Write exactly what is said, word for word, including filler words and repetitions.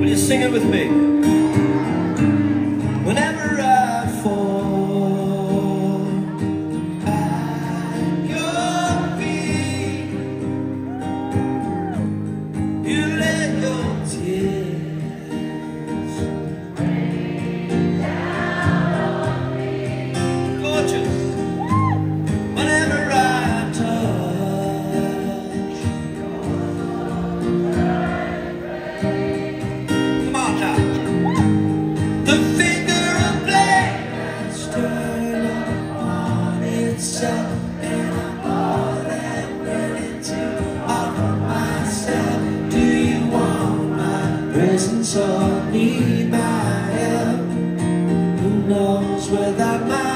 Will you sing it with me? Whenever I fall at your feet, you let your tears rain down on me. Gorgeous. Whenever I touch your vibrate. Come on now. The finger of flame has turned upon itself, and I'm more than willing to offer myself. Do you want my presence or need my help? Who knows where that might